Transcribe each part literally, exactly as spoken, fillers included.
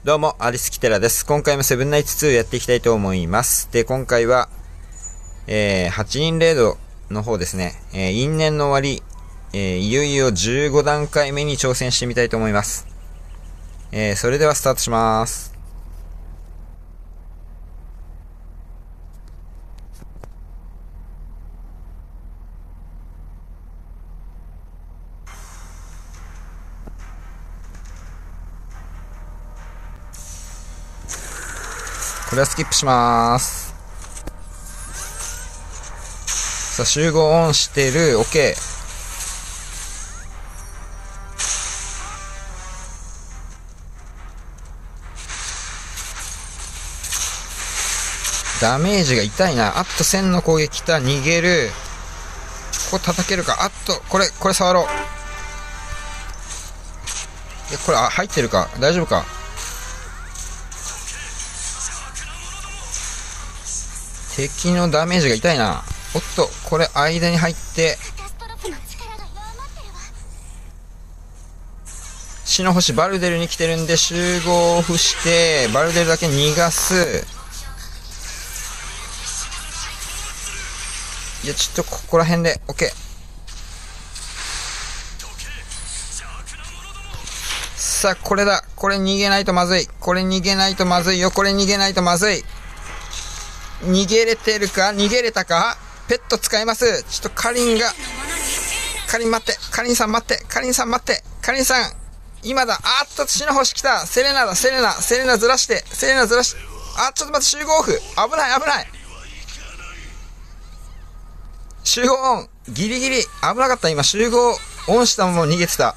どうも、アリスキテラです。今回もセブンナイツツーやっていきたいと思います。で、今回は、えー、はちにんレードの方ですね。えー、因縁の終わり、えー、いよいよじゅうごだんかいめに挑戦してみたいと思います。えー、それではスタートします。これはスキップします。さあ、集合オンしてる。 OK。 ダメージが痛いな。あっとせんの攻撃来た。逃げる。ここ叩けるか。あっとこれこれ触ろう。いや、これあ入ってるか。大丈夫か。敵のダメージが痛いな。おっと、これ間に入って死の星バルデルに来てるんで集合オフしてバルデルだけ逃がす。いや、ちょっとここら辺で OK。 さあ、これだ。これ逃げないとまずい。これ逃げないとまずいよ。これ逃げないとまずい。逃げれてるか。逃げれたか。ペット使います。ちょっとカリンがカリン待って。カリンさん待って。カリンさん待って。カリンさん今だ。あーっと死の星来た。セレナだ。セレナセレナずらして。セレナずらして。あ、ちょっと待って。集合オフ。危ない危ない。集合オン。ギリギリ危なかった。今集合オンしたまま逃げてた。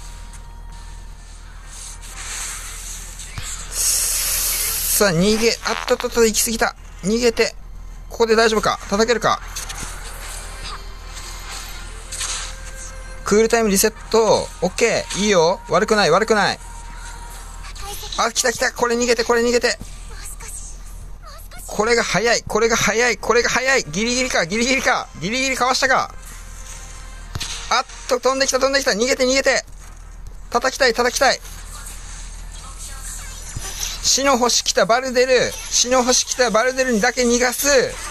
さあ逃げ、あったったった行き過ぎた。逃げて、ここで大丈夫か。叩けるか。クールタイムリセット。 OK。 いいよ。悪くない悪くない。あ、来た来た。これ逃げて、これ逃げて。これが早い、これが早い、これが早い。ギリギリか、ギリギリか、ギリギリかわしたか。あっと飛んできた飛んできた。逃げて逃げて。叩きたい叩きたい。死の星来たバルデル。死の星来たバルデルにだけ逃がす。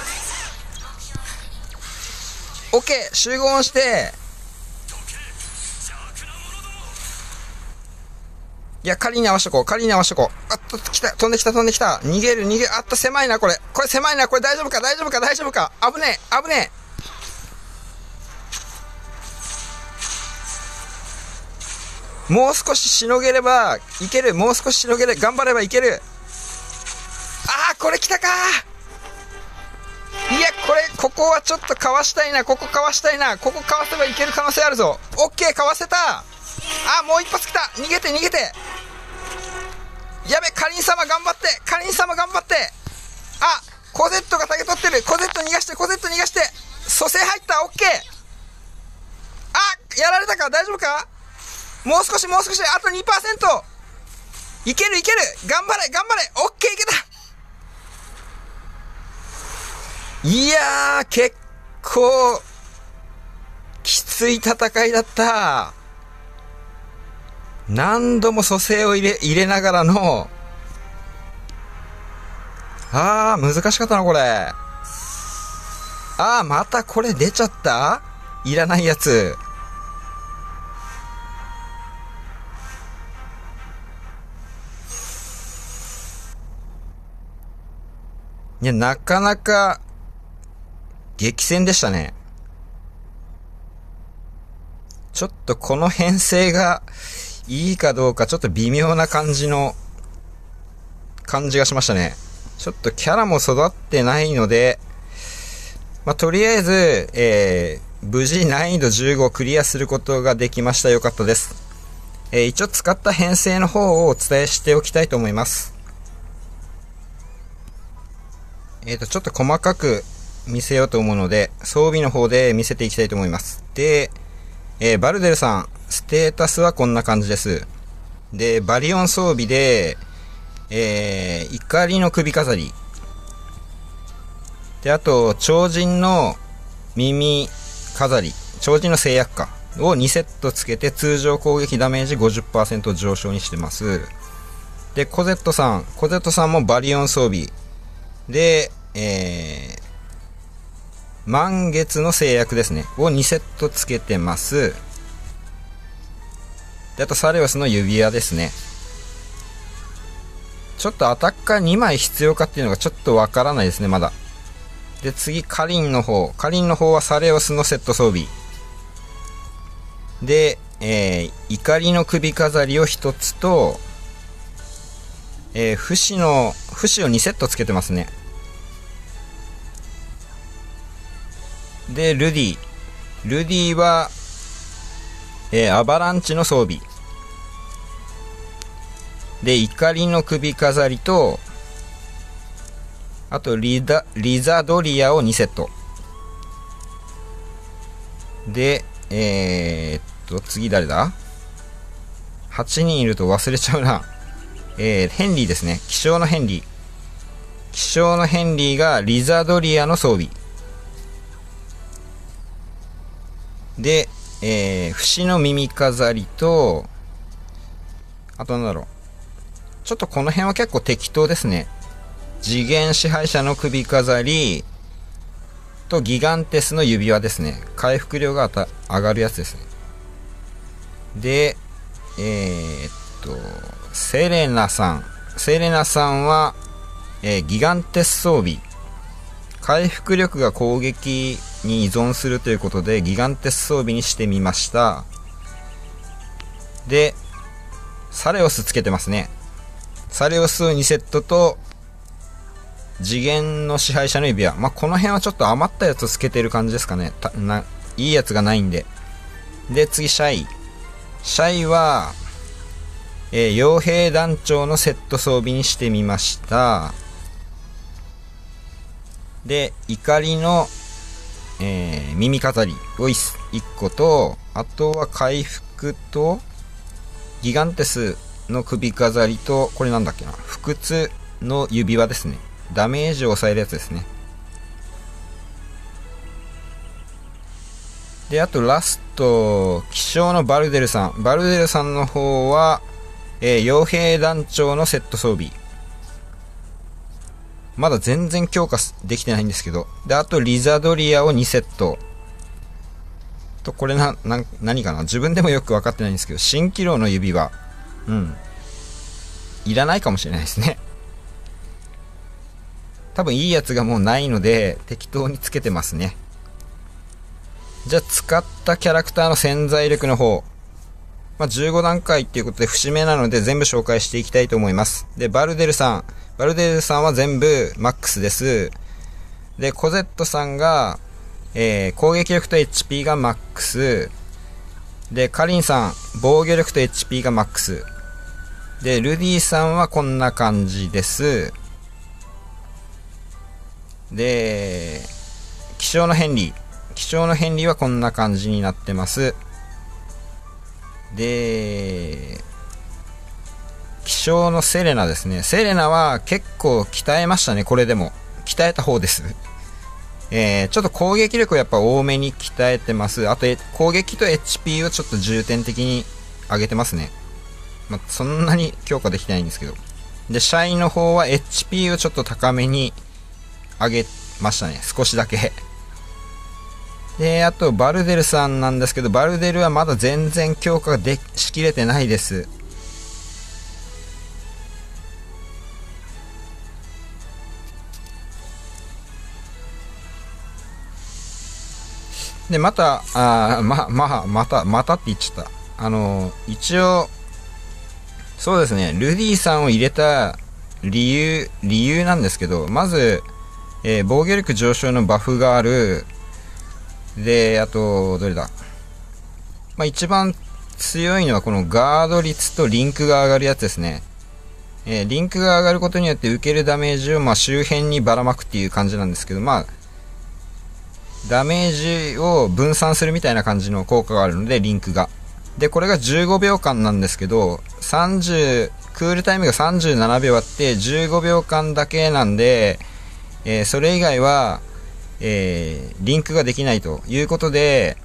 OK。 集合して。いや、仮に合わしとこう。仮に合わしとこう。あっと来た。飛んできた飛んできた。逃げる逃げる。あっと狭いなこれ。これ狭いなこれ。大丈夫か大丈夫か大丈夫か。危ねえ危ねえ。もう少ししのげればいける。もう少ししのげれ頑張ればいける。ああ、これ来たか。いや、これここはちょっとかわしたいな。ここかわしたいな。ここかわせばいける可能性あるぞ。オッケー、かわせた。あー、もう一発来た。逃げて逃げて。やべ、カリン様頑張って。カリン様頑張って。あ、コゼットがタゲ取ってる。コゼット逃がして。コゼット逃がして。蘇生入った。オッケー。あ、やられたか。大丈夫か。もう少しもう少し。あと にパーセント。 いけるいける。頑張れ頑張れ。オッケー、いけた。いやー、結構きつい戦いだった。何度も蘇生を入れ入れながらの、あー難しかったなこれ。あーまたこれ出ちゃった。いらないやつ。いや、なかなか激戦でしたね。ちょっとこの編成がいいかどうかちょっと微妙な感じの感じがしましたね。ちょっとキャラも育ってないので、まあ、とりあえず、えー、無事難易度じゅうごをクリアすることができました。よかったです。えー、一応使った編成の方をお伝えしておきたいと思います。えっと、ちょっと細かく見せようと思うので、装備の方で見せていきたいと思います。で、えー、バルデルさん、ステータスはこんな感じです。で、バリオン装備で、えー、怒りの首飾り。で、あと、超人の耳飾り。超人の制約か。をにセットつけて通常攻撃ダメージ ごじゅっパーセント 上昇にしてます。 で、コゼットさん。コゼットさんもバリオン装備。で、えー、満月の制約ですね。をにセットつけてます。で、あとサレオスの指輪ですね。ちょっとアタッカーにまい必要かっていうのがちょっとわからないですね、まだ。で、次、カリンの方。カリンの方はサレオスのセット装備。で、えー、怒りの首飾りをひとつと、えー、不死の、不死をにセットつけてますね。で、ルディ。ルディは、えー、アバランチの装備。で、怒りの首飾りと、あとリダ、リザドリアをにセット。で、えー、っと、次誰だ ?はち 人いると忘れちゃうな。えー、ヘンリーですね。気象のヘンリー。気象のヘンリーがリザドリアの装備。で、えー、節の耳飾りと、あとなんだろう。ちょっとこの辺は結構適当ですね。次元支配者の首飾りとギガンテスの指輪ですね。回復量が上がるやつですね。で、えー、っと、セレナさん。セレナさんは、えー、ギガンテス装備。回復力が攻撃に依存するということで、ギガンテス装備にしてみました。で、サレオスつけてますね。サレオスにセットと、次元の支配者の指輪。まあ、この辺はちょっと余ったやつをつけてる感じですかね。たないいやつがないんで。で、次、シャイ。シャイは、えー、傭兵団長のセット装備にしてみました。で、怒りの、えー、耳飾りを 1, いっこと、あとは回復と、ギガンテスの首飾りと、これなんだっけな、不屈の指輪ですね。ダメージを抑えるやつですね。で、あとラスト、気象のバルデルさん。バルデルさんの方は、えー、傭兵団長のセット装備。まだ全然強化できてないんですけど。で、あとリザドリアをにセット。と、これな、な、何かな自分でもよくわかってないんですけど、蜃気楼の指輪。うん。いらないかもしれないですね。多分いいやつがもうないので、適当につけてますね。じゃあ、使ったキャラクターの潜在力の方。まあ、じゅうごだんかいっていうことで節目なので全部紹介していきたいと思います。で、バルデルさん。バルデルさんは全部マックスです。で、コゼットさんが、えー、攻撃力と エイチピー がマックス。で、カリンさん、防御力と エイチピー がマックス。で、ルディさんはこんな感じです。で、気象のヘンリー。気象のヘンリーはこんな感じになってます。で、気象のセレナですね。セレナは結構鍛えましたね、これでも。鍛えた方です。えー、ちょっと攻撃力をやっぱ多めに鍛えてます。あと、攻撃と エイチピー をちょっと重点的に上げてますね。まあ、そんなに強化できてないんですけど。で、シャイの方は エイチピー をちょっと高めに上げましたね。少しだけ。で、あと、バルデルさんなんですけど、バルデルはまだ全然強化でしきれてないです。で、また、あま、ま、また、またって言っちゃった。あの、一応、そうですね、ルディさんを入れた理由、理由なんですけど、まず、えー、防御力上昇のバフがある。で、あと、どれだ。まあ、一番強いのはこのガード率とリンクが上がるやつですね。えー、リンクが上がることによって受けるダメージを、まあ、周辺にばらまくっていう感じなんですけど、まあ、ダメージを分散するみたいな感じの効果があるので、リンクが。で、これがじゅうごびょうかんなんですけど、さんじゅう、クールタイムがさんじゅうななびょうあってじゅうごびょうかんだけなんで、えー、それ以外は、えー、リンクができないということで、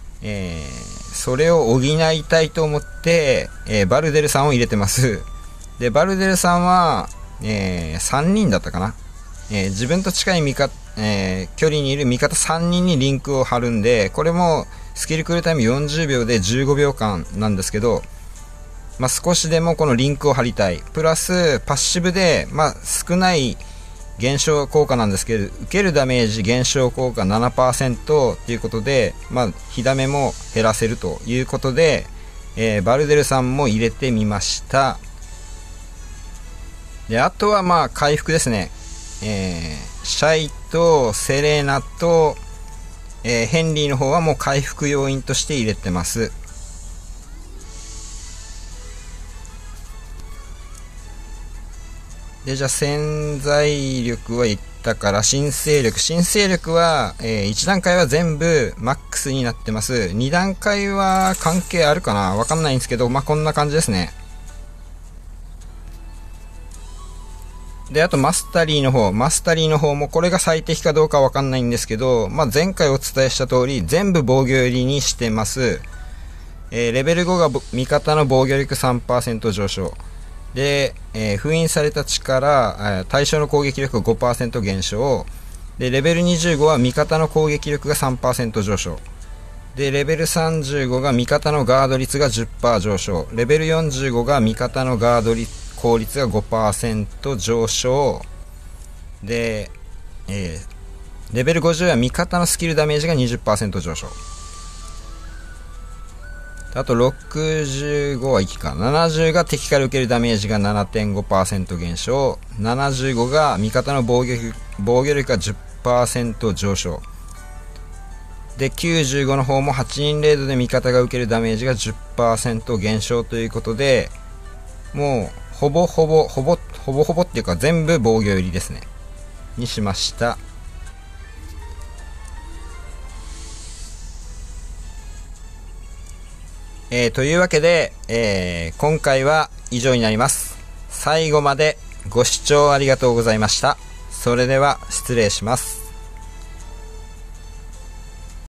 えー、それを補いたいと思って、えー、バルデルさんを入れてます。 で、バルデルさんは、えー、さんにんだったかな。えー、自分と近い味方、えー、距離にいる味方さんにんにリンクを貼るんで、これもスキルクールタイムよんじゅうびょうでじゅうごびょうかんなんですけど、まあ、少しでもこのリンクを貼りたい。プラス、パッシブで、まあ、少ない減少効果なんですけど、受けるダメージ減少効果 ななパーセント ということで、まあ、火ダメも減らせるということで、えー、バルデルさんも入れてみました。で、あとはまあ、回復ですね。えー、シャイとセレーナと、えー、ヘンリーの方はもう回復要因として入れてます。で、じゃあ潜在力はいったから、新勢力。新勢力は、えー、いち段階は全部マックスになってます。に段階は関係あるかなわかんないんですけど、まあ、こんな感じですね。で、あとマスタリーの方。マスタリーの方もこれが最適かどうかわかんないんですけど、まあ、前回お伝えした通り、全部防御寄りにしてます。えー、レベルごが味方の防御力 さんパーセント 上昇。で、えー、封印された力、対象の攻撃力が ごパーセント 減少。で、レベルにじゅうごは味方の攻撃力が さんパーセント 上昇。で、レベルさんじゅうごが味方のガード率が じゅっパーセント 上昇。レベルよんじゅうごが味方のガード率、効率が ごパーセント 上昇。で、えー、レベルごじゅうは味方のスキルダメージが にじゅっパーセント 上昇。あとろくじゅうごはいきか。ななじゅうが敵から受けるダメージが ななてんごパーセント 減少。ななじゅうごが味方の防御力、防御力が じゅっパーセント 上昇。で、きゅうじゅうごの方もはちにんレードで味方が受けるダメージが じゅっパーセント 減少ということで、もう、ほぼほぼ、ほぼ、ほぼほぼっていうか全部防御寄りですね。にしました。えー、というわけで、えー、今回は以上になります。最後までご視聴ありがとうございました。それでは失礼します。